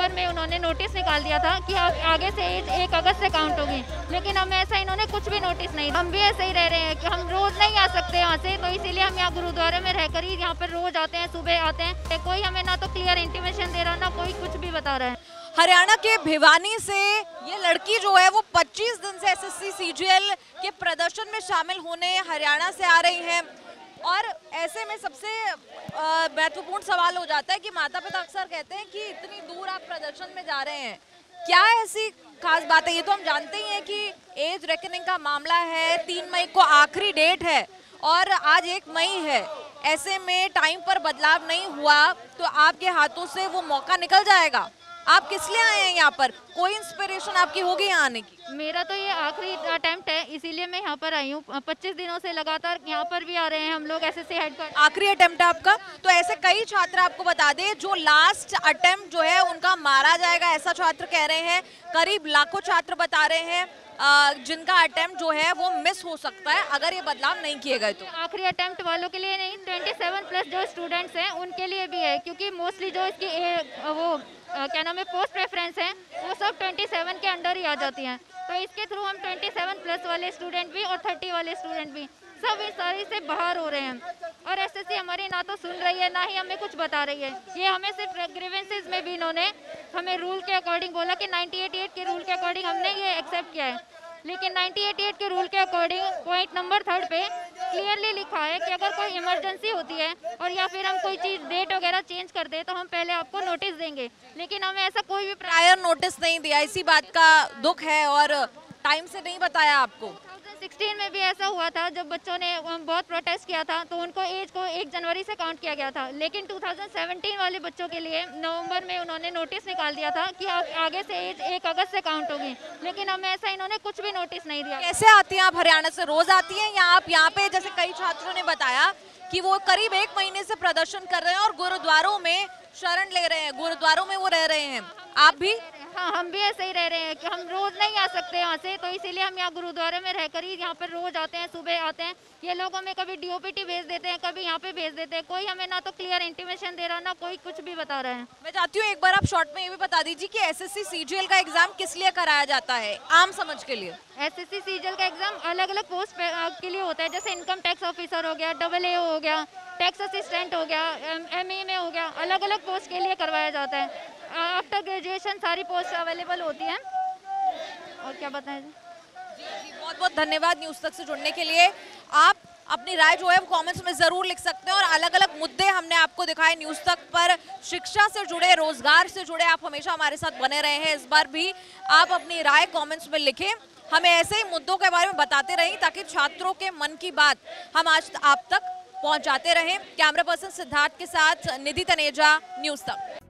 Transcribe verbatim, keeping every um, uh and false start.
नवंबर में उन्होंने नोटिस निकाल दिया था कि आ, आगे से एज एक अगस्त से काउंट होगी, लेकिन हमें ऐसा इन्होंने कुछ भी नोटिस नहीं। हम भी ऐसे ही रह रहे हैं कि हम रोज नहीं आ सकते यहाँ से, तो इसीलिए हम यहाँ गुरुद्वारे में रहकर ही यहाँ पर रोज आते हैं, सुबह आते हैं। कोई हमें ना तो क्लियर इंटीमेशन दे रहा, ना कोई कुछ भी बता रहा है। हरियाणा के भिवानी से ये लड़की जो है वो पच्चीस दिन से एसएससी सीजीएल के प्रदर्शन में शामिल होने हरियाणा से आ रही हैं। और ऐसे में सबसे महत्वपूर्ण सवाल हो जाता है कि माता पिता अक्सर कहते हैं कि इतनी दूर आप प्रदर्शन में जा रहे हैं, क्या ऐसी खास बात है? ये तो हम जानते ही हैं कि एज रेकनिंग का मामला है, तीन मई को आखिरी डेट है और आज एक मई है। ऐसे में टाइम पर बदलाव नहीं हुआ तो आपके हाथों से वो मौका निकल जाएगा। आप किस लिए आए हैं यहाँ पर? कोई इंस्पिरेशन आपकी होगी यहाँ आने की? मेरा तो ये आखिरी अटेम्प्ट है, इसीलिए मैं यहाँ पर आई हूँ। पच्चीस दिनों से लगातार यहाँ पर भी आ रहे हैं हम लोग एसएससी हेडक्वार्टर। आखिरी अटेम्प्ट है आपका? तो ऐसे कई छात्र आपको बता दें जो लास्ट अटेम्प्ट जो है उनका मारा जाएगा, ऐसा छात्र कह रहे हैं। करीब लाखों छात्र बता रहे हैं जिनका अटेम्प्ट जो है वो मिस हो सकता है अगर ये बदलाव नहीं किए गए तो। आखिरी अटेम्प्ट वालों के लिए नहीं, सत्ताईस प्लस जो स्टूडेंट्स हैं उनके लिए भी है, क्योंकि मोस्टली जो इसकी ए, वो आ, क्या नाम है पोस्ट प्रेफरेंस है वो सब सत्ताईस के अंडर ही आ जाती हैं। तो इसके थ्रू हम सत्ताईस प्लस वाले स्टूडेंट भी और तीस वाले स्टूडेंट भी सब इस सारी से बाहर हो रहे हैं। और एसएससी हमारी ना तो सुन रही है ना ही हमें कुछ बता रही है। ये हमें सिर्फ ग्रीवेंसेस में भी इन्होंने हमें रूल के अकॉर्डिंग बोला कि नाइनटीन एटी एट के रूल के अकॉर्डिंग हमने ये एक्सेप्ट किया है, लेकिन नाइनटीन एटी एट के रूल के अकॉर्डिंग पॉइंट नंबर थर्ड पे क्लियरली लिखा है कि अगर कोई इमरजेंसी होती है और या फिर हम कोई चीज़ डेट वगैरह चेंज कर दे तो हम पहले आपको नोटिस देंगे, लेकिन हमें ऐसा कोई भी प्रायर नोटिस नहीं दिया। इसी बात का दुख है और टाइम से नहीं बताया आपको। दो हज़ार सोलह में भी ऐसा हुआ था जब बच्चों ने बहुत प्रोटेस्ट किया था तो उनको एज को एक जनवरी से काउंट किया गया था, लेकिन दो हज़ार सत्रह वाले बच्चों के लिए नवंबर में उन्होंने नोटिस निकाल दिया था कि आगे से एज एक अगस्त से काउंट होगी, लेकिन हमें ऐसा इन्होंने कुछ भी नोटिस नहीं दिया। कैसे आती हैं आप हरियाणा से? रोज आती हैं या आप यहाँ पे जैसे कई छात्रों ने बताया कि वो करीब एक महीने से प्रदर्शन कर रहे हैं और गुरुद्वारों में शरण ले रहे हैं, गुरुद्वारों में वो रह रहे हैं, आप भी? हाँ, हम भी ऐसे ही रह रहे हैं कि हम रोज नहीं आ सकते यहाँ से, तो इसीलिए हम यहाँ गुरुद्वारे में रहकर ही यहाँ पर रोज आते हैं, सुबह आते हैं। ये लोग हमें कभी डीओपीटी भेज देते हैं, कभी यहाँ पे भेज देते हैं। कोई हमें ना तो क्लियर इंटीमेशन दे रहा, ना कोई कुछ भी बता रहा है। मैं चाहती हूँ एक बार आप शॉर्ट में ये भी बता दीजिए कि एसएससी सीजीएल का एग्जाम किस लिए कराया जाता है, आम समझ के लिए? एसएससी सीजीएल का एग्जाम अलग अलग पोस्ट के लिए होता है, जैसे इनकम टैक्स ऑफिसर हो गया, डबल ए हो गया, टैक्स असिस्टेंट हो गया, एम ए में हो गया, अलग अलग पोस्ट के लिए करवाया जाता है। आफ्टर ग्रेजुएशन सारी पोस्ट अवेलेबल होती हैं। और क्या बताएं? जी जी, बहुत बहुत धन्यवाद न्यूज़ तक से जुड़ने के लिए। आप अपनी राय जो है वो कमेंट्स में ज़रूर लिख सकते हैं और अलग अलग मुद्दे हमने आपको दिखाए न्यूज़ तक पर। शिक्षा से जुड़े, रोजगार से जुड़े आप हमेशा हमारे साथ बने रहे हैं। इस बार भी आप अपनी राय कमेंट्स में लिखें, हमें ऐसे ही मुद्दों के बारे में बताते रहें ताकि छात्रों के मन की बात हम आज आप तक पहुंचाते रहें। कैमरा पर्सन सिद्धार्थ के साथ निधि तनेजा, न्यूज़ तक।